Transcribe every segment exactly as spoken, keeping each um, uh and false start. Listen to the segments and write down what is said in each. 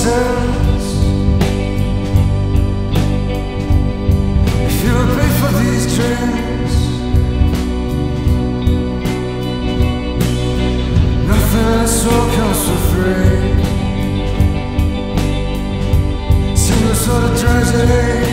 sense if you would pay for these trains. Nothing in this world comes for free. Single sort of tragedy.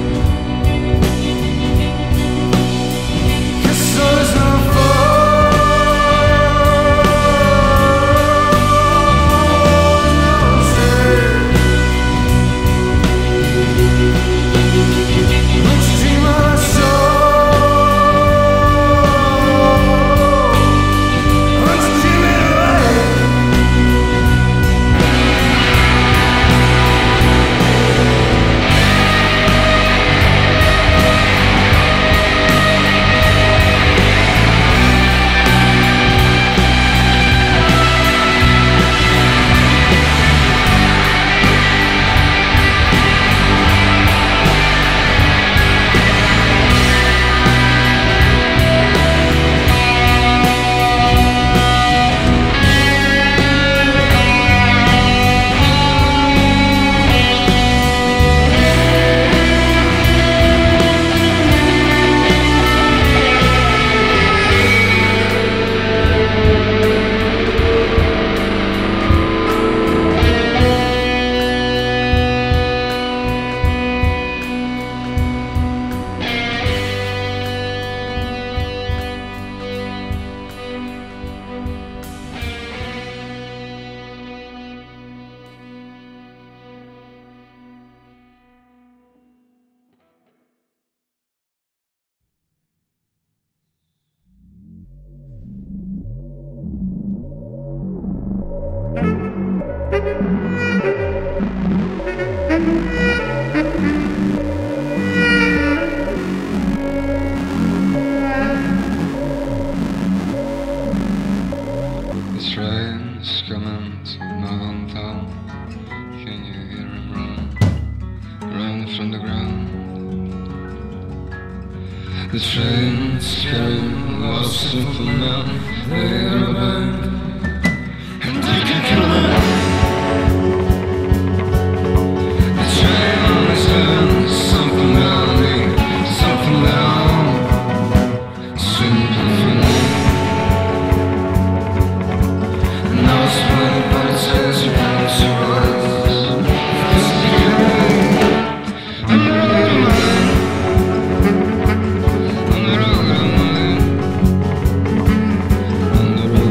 The train's coming to my hometown. Can you hear him run, run from the ground? The train's carrying lost simple men. They're a band, and they can kill them. The train is doing something down, something down, simple for me. Now it's funny, but it says you can't survive. Because you can't. I'm the wrong man. I'm the wrong man. I'm the wrong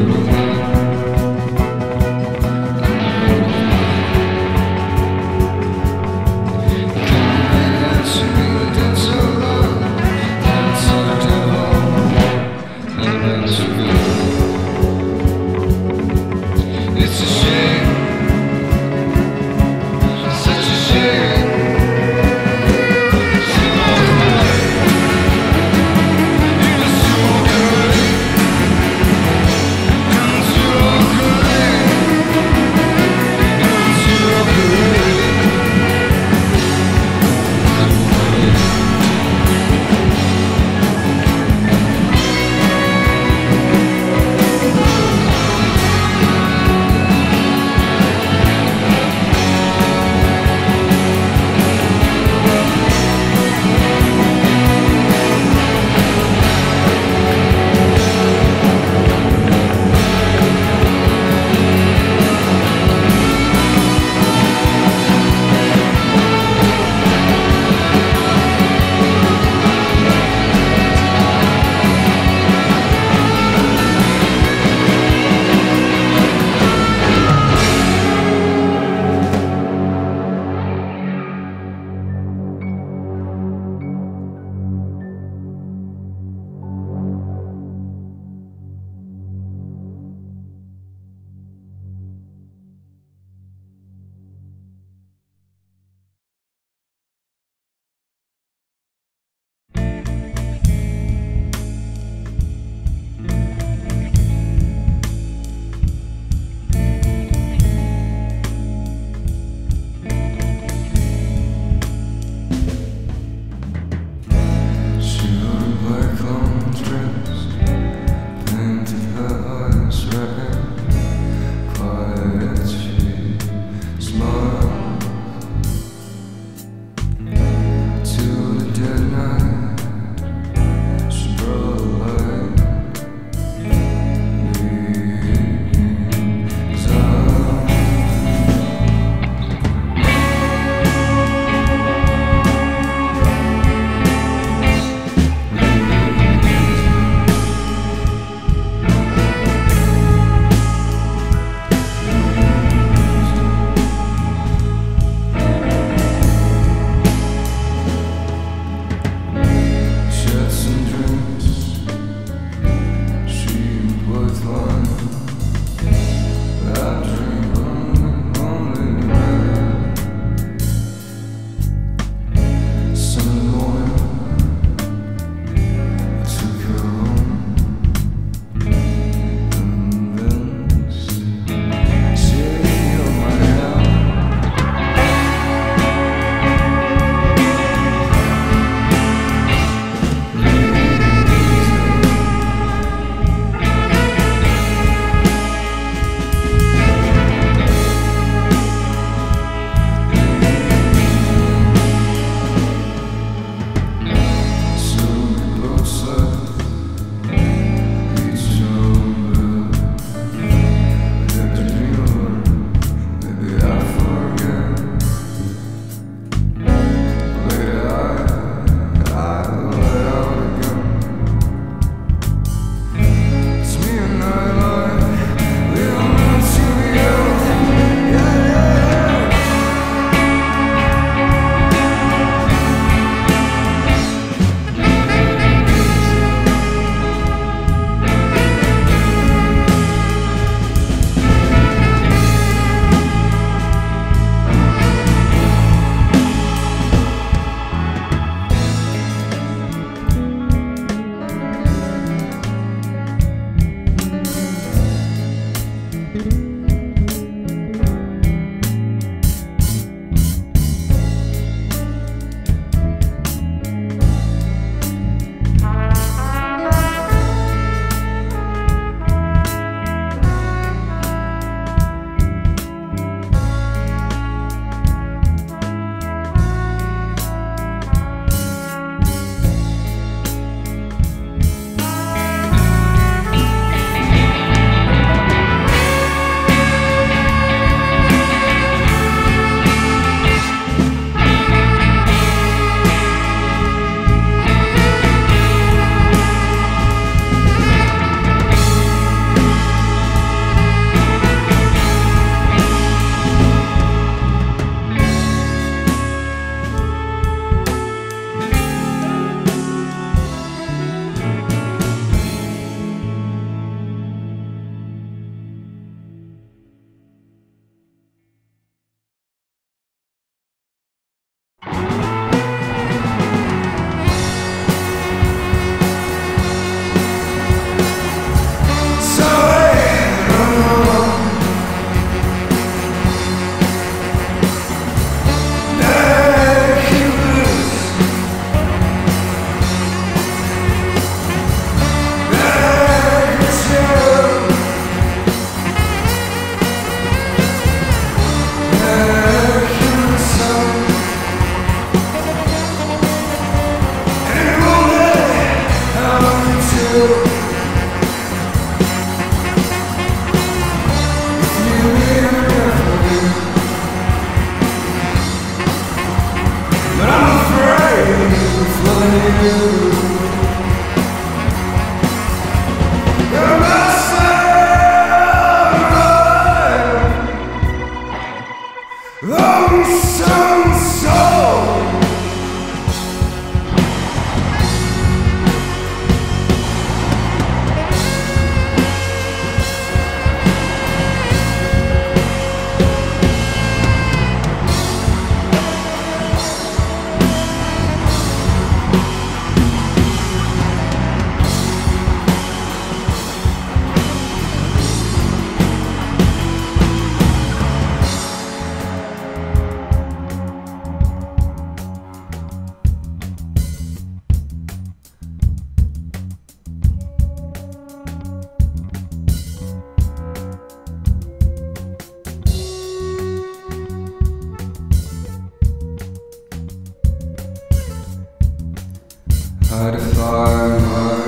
find my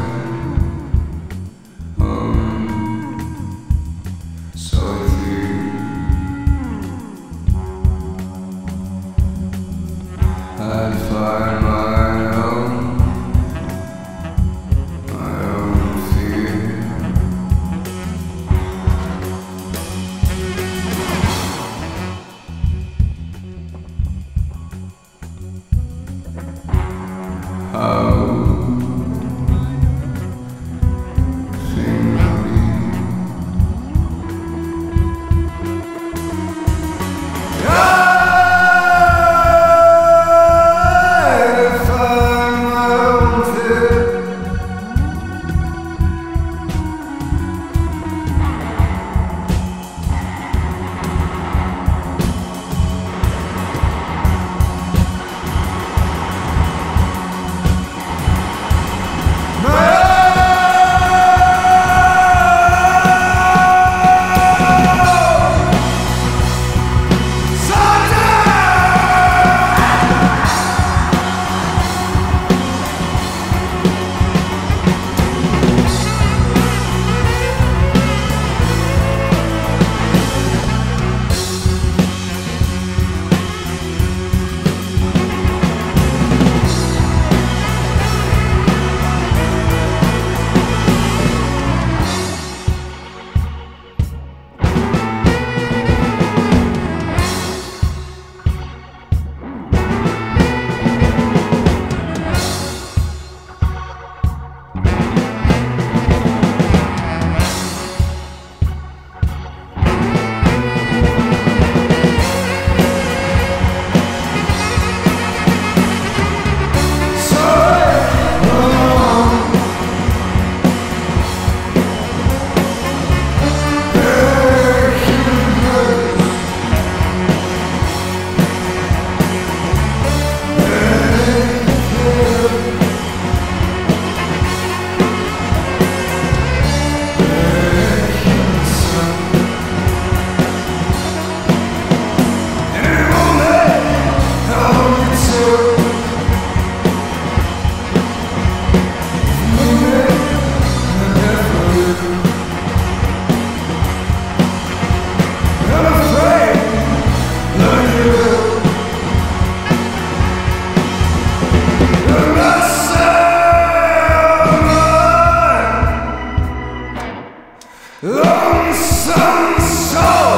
own solitude. I'd find my own, my own fear. How things be. I find my own fear. Lonesome soul.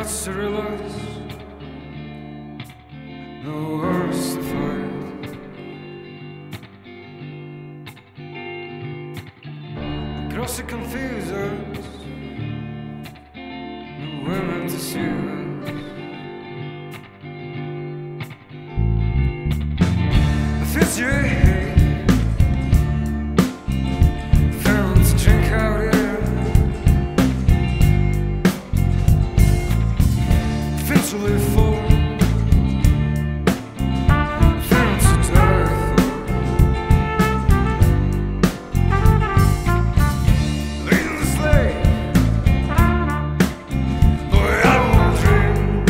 starts to realize no worse to fight. Girls that confuse us, no women to see us. If it's your hate, found to drink out here. Eventually full, found to die for. Leading the slave, boy, I won't dream.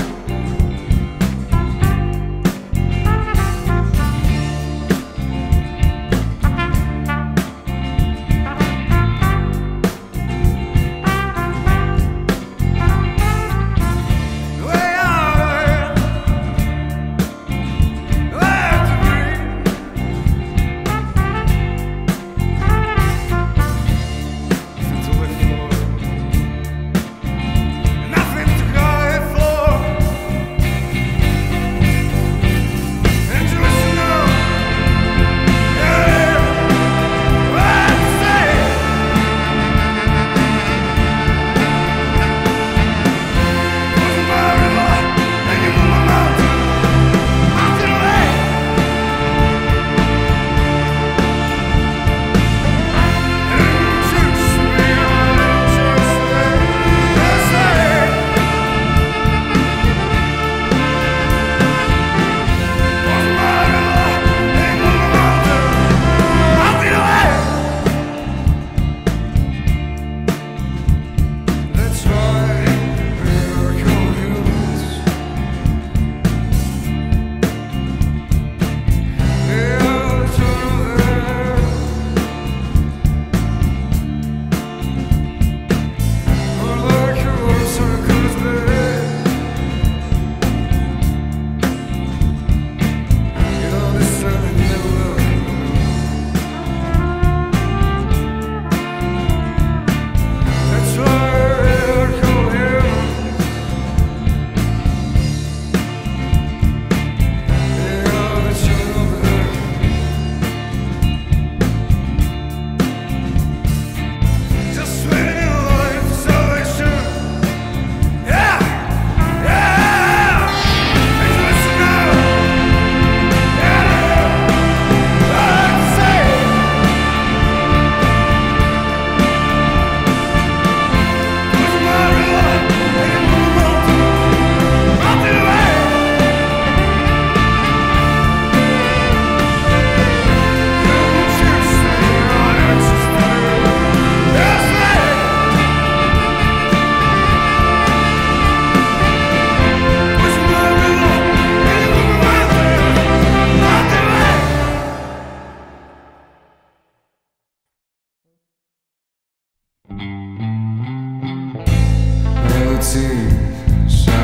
Shines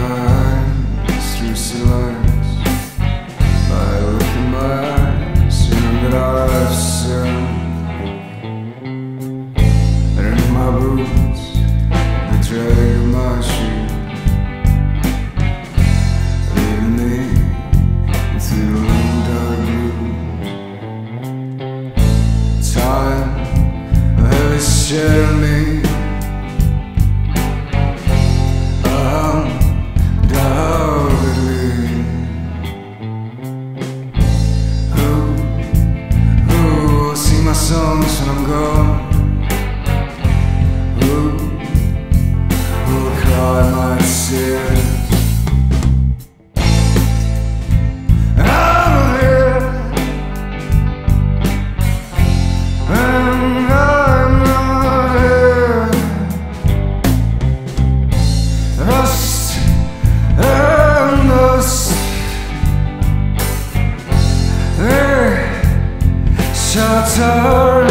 through silence. By look in my eyes, you know that I've seen. And in my boots, the drag of my shoes, leading me into the long dark blue. Time has shed me. Songs when I'm gone. Who will cry my tears? I'm here, and I'm not here. Us and us, they shelter.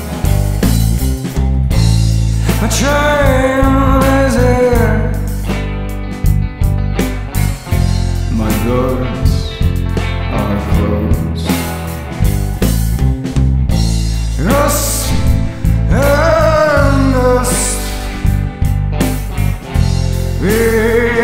My train is here. My doors are closed. Us and us, we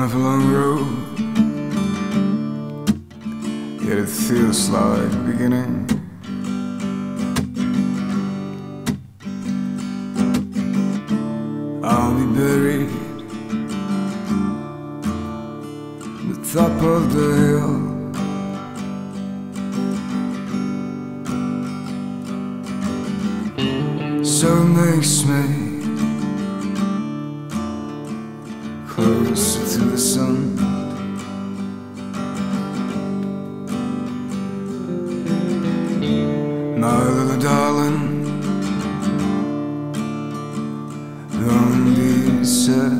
of a long road, yet it feels like the beginning. I'll be buried at the top of the hill. So it makes me closer to the sun. My little darling, don't be sad.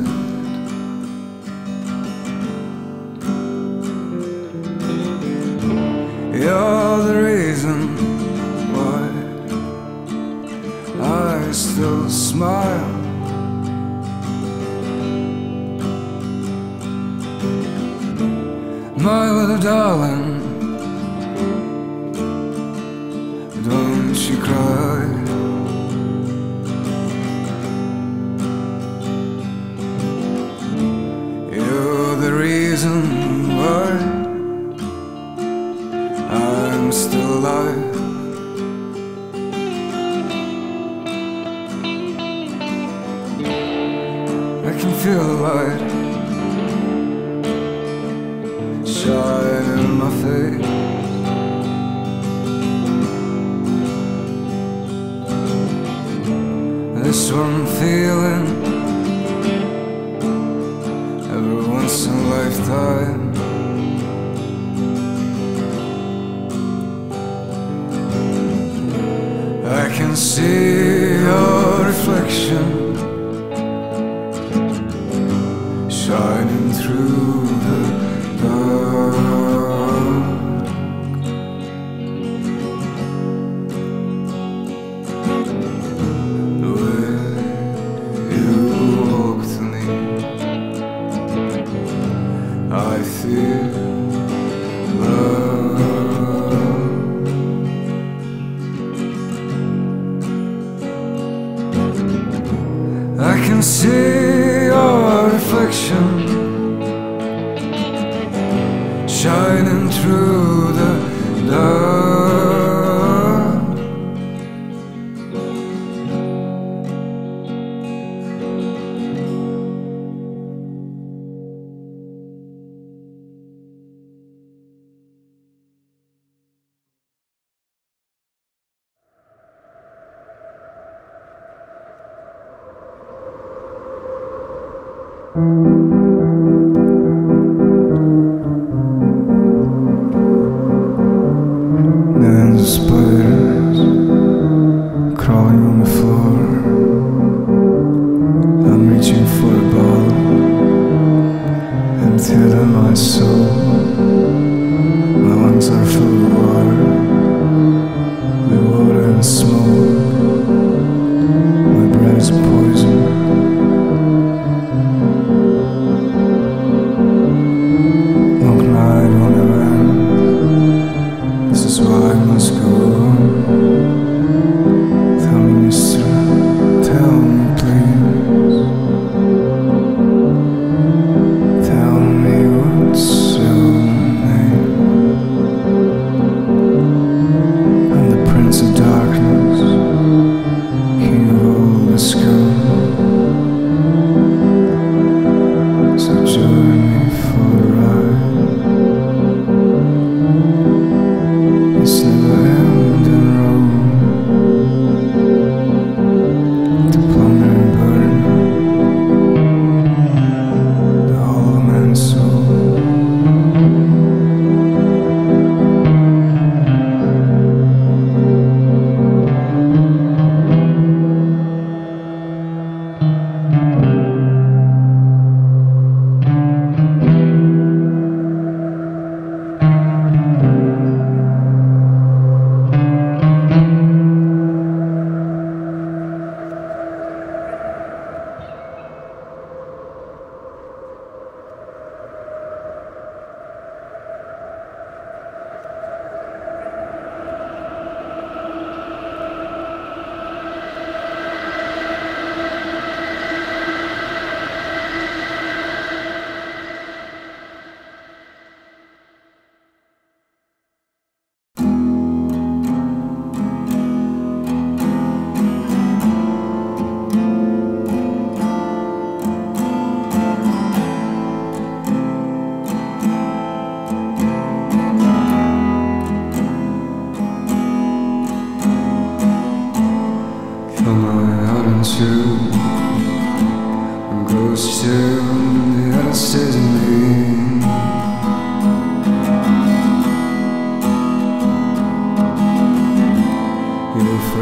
You're the reason why I still smile. My little darling, don't you cry. You're the reason why I'm still alive. I can feel the light shine in my face. This one feeling, every once in a lifetime. I can see your reflection shining through the dark. The way you walk to me, I feel love. I can see your reflection shining through the dark. Then the spiders crawling on the floor. I'm reaching for a bottle emptier than my soul. My lungs are full of water, with water and smoke. My breath is poison. Long night will never end. This is why I must go on. Tell me, mister, tell me please. Tell me what's your name. I'm the Prince of Darkness, King of all the scum. So join me for a ride. It's never end.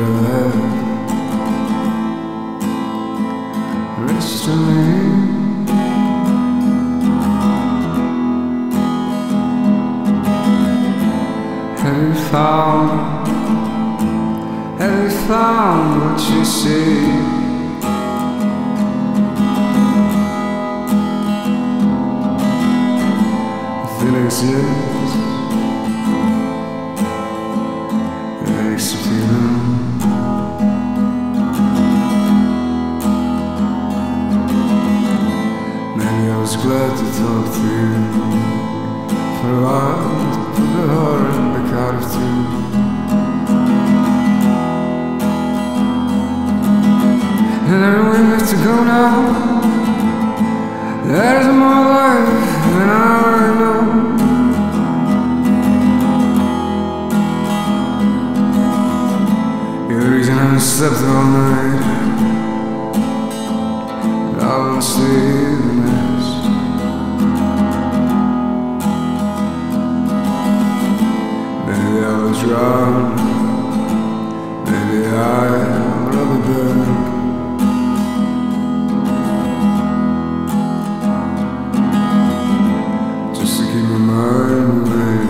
ahead. Rest of me. Have you found, have you found what you see? Feelings exist, it makes you feel them. Maybe I was glad to talk to you for a while, to put the horror in the card of two. And then we have to go now. There's more life than I already know. You're the reason I slept all night, and I won't sleep the next. Maybe I was wrong, maybe I'll be back. Just to keep my mind away,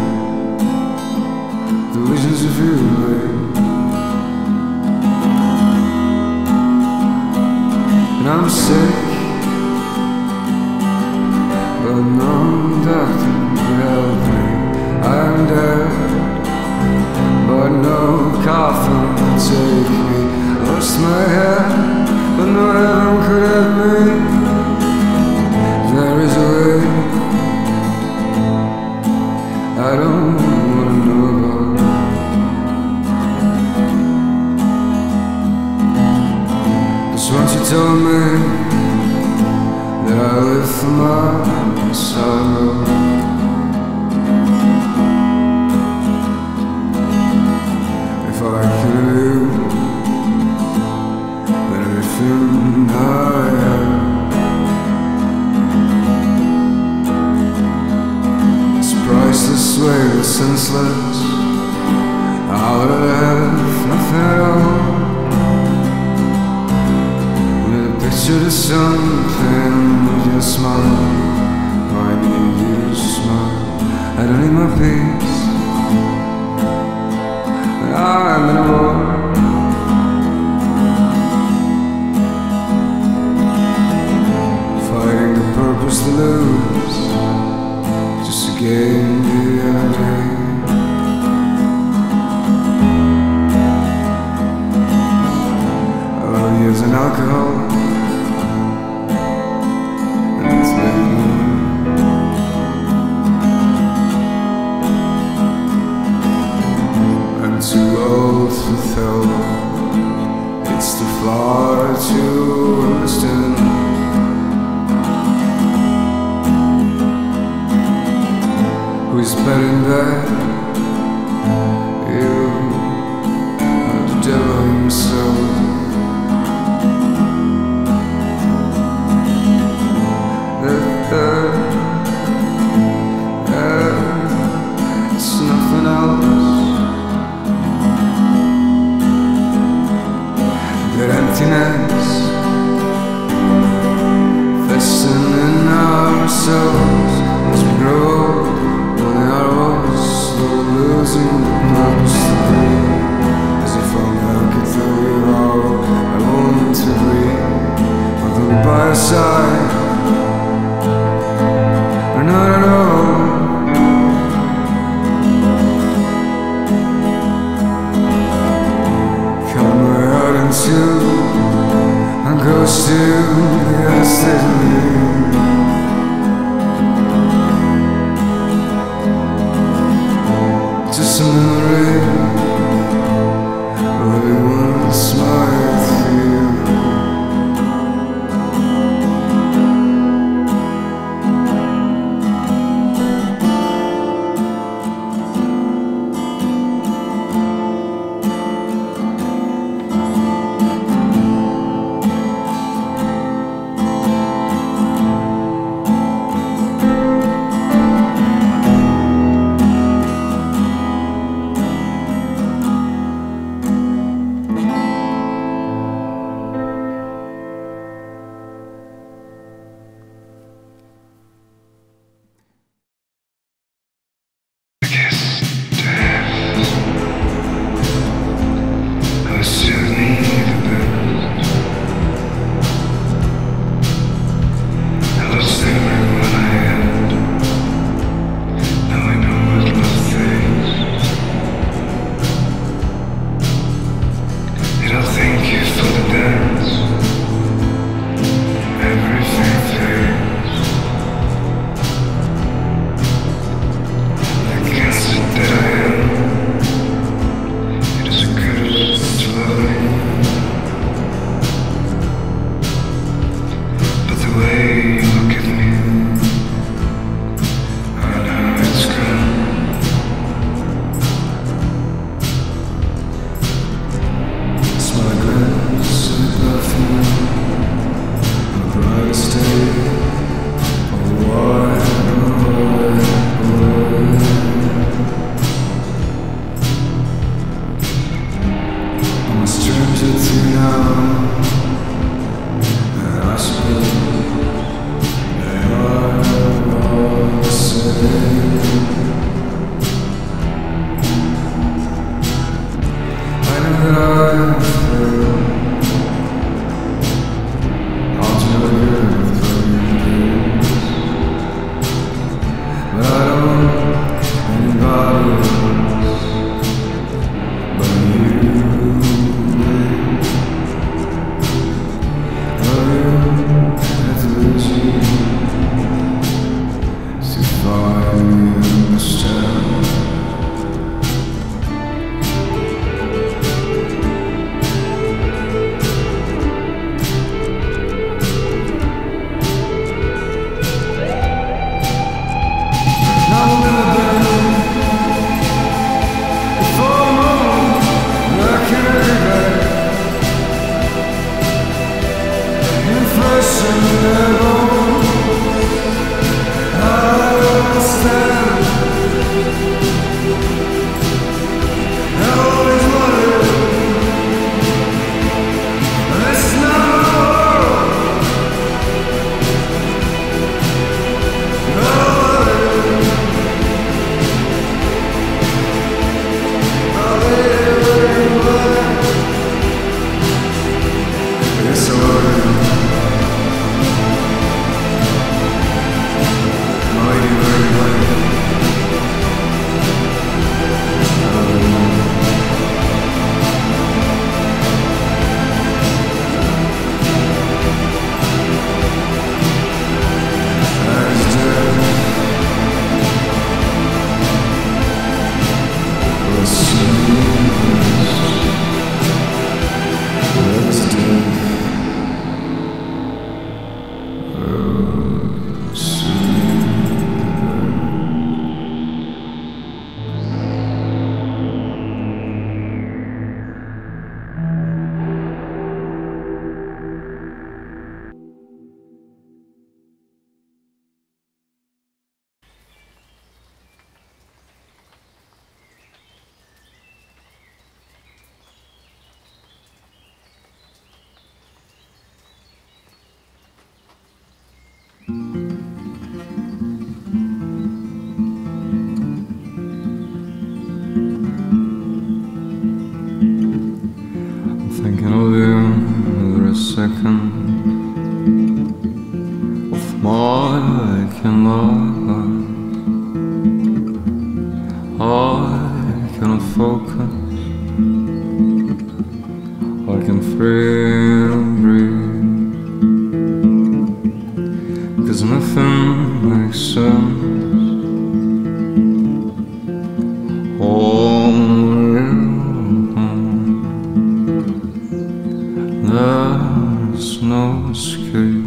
the visions of you, babe. And I'm sick, but no doctor could help me. I'm dead, but no coffin could take me. Lost my head, but no heaven could have me. There is a way I don't wanna know about. Cause once you told me that I live for my sorrow. If all I can do, then everything I have is priceless, weightless, senseless. I would have nothing at all. With a picture to something with your smile. Oh, I need you to smile. I don't need my peace, but I'm in a war. Fighting the purpose to lose, just to gain the other day. I love you as an alcohol, and it's making me. I'm too old for thought, it's too far to understand. Who's betting that you are the devil himself? That there, there, it's nothing else. That emptiness festering in our souls as we grow. Losing the purpose to be, as if I'll never through you all. I want to breathe, although by your side, or not at all. Cut my heart in two, and goes to the other side of me. Just a memory of everyone smiled to you. that I failed. I'll tell you things, but I don't know anybody else but you. Oh, you had to lose you to find this town. Thinking of you every second of my candlelight. I cannot focus, I can freely breathe, because nothing makes sense. There's no escape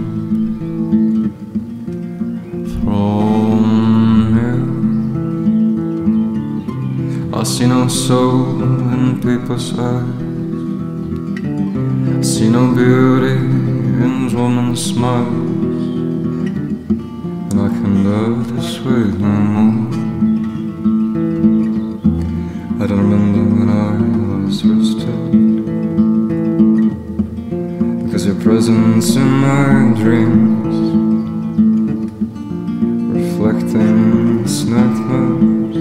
from you. I see no soul in people's eyes, I see no beauty in woman's smiles, and I can love this way no more. I don't remember when I was rested, because your presence in my dreams, reflecting snack maps.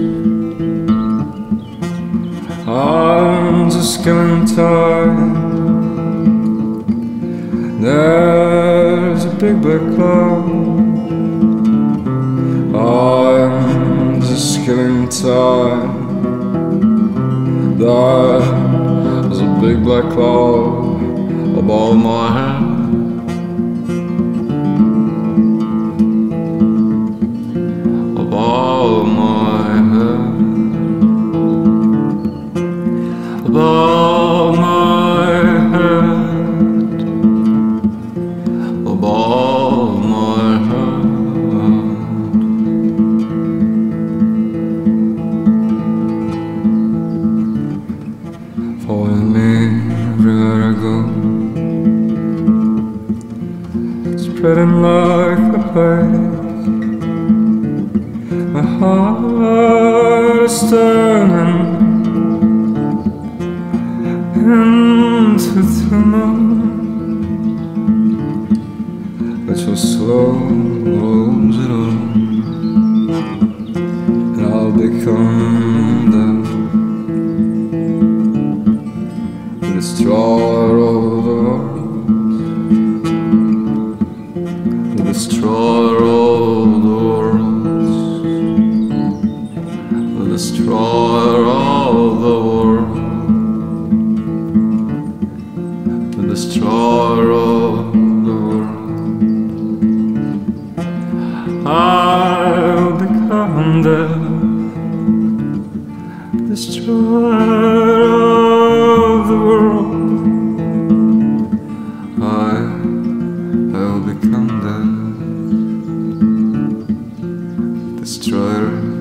I'm just killing time. There's a big black cloud. I'm just killing time. There's a big black cloud above my head. Above my head. Above my head. Above my head. Following me everywhere I go, spreading like a plague. My heart is turning into tomorrow, but you'll slow close it all, and I'll become them. of the world, the destroyer of the world. I'll become the destroyer of the world. I will become the destroyer